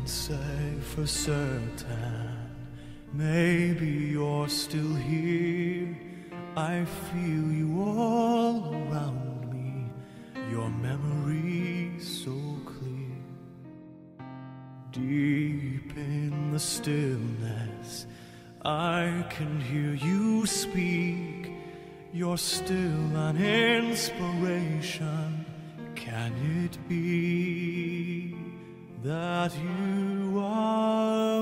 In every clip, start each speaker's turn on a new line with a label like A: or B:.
A: say for certain, maybe you're still here. I feel you all around me, your memory so clear. Deep in the stillness, I can hear you speak. You're still an inspiration. Can it be that you are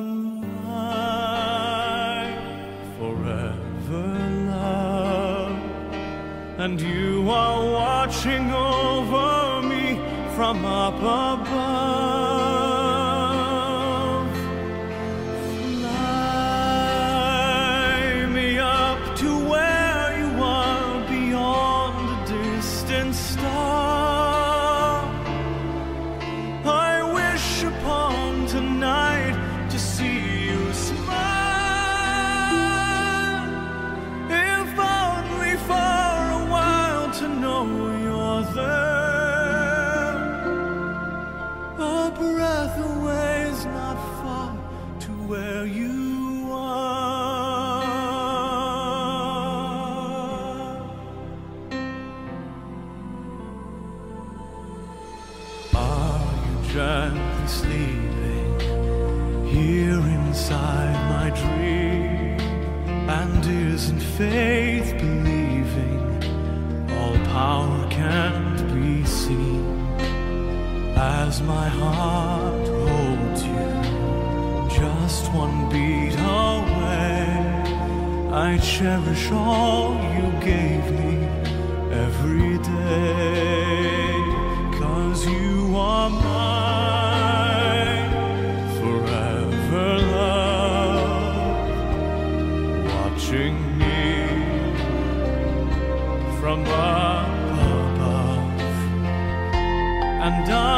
A: mine forever, love? And you are watching over me from up above. Fly me up to where you are, beyond a distant star. I wish upon tonight to see you smile, if only for a while to know you're there. A breath away is not far to where you are. Are you gently sleeping here inside my dream? And isn't faith believing all power can't be seen? As my heart holds you just one beat away, I cherish all you gave me every day. 'Cause you are mine forever, love, watching me from up above. And I